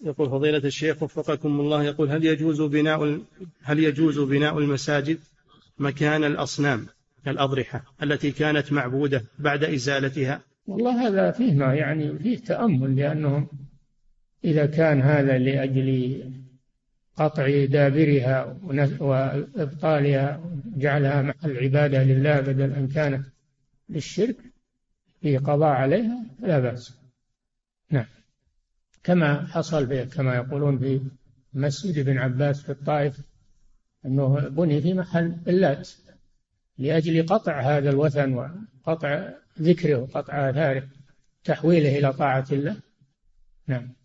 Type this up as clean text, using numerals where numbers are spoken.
يقول فضيلة الشيخ وفقكم الله، يقول هل يجوز بناء المساجد مكان الأصنام الأضرحة التي كانت معبودة بعد إزالتها؟ والله هذا فيه ما يعني فيه تأمل، لأنهم إذا كان هذا لأجل قطع دابرها وإبطالها جعلها محل عبادة لله بدل أن كانت للشرك في قضاء عليها لا بأس. نعم، كما حصل كما يقولون في مسجد ابن عباس في الطائف، أنه بني في محل اللات لأجل قطع هذا الوثن وقطع ذكره وقطع آثاره، تحويله إلى طاعة الله. نعم.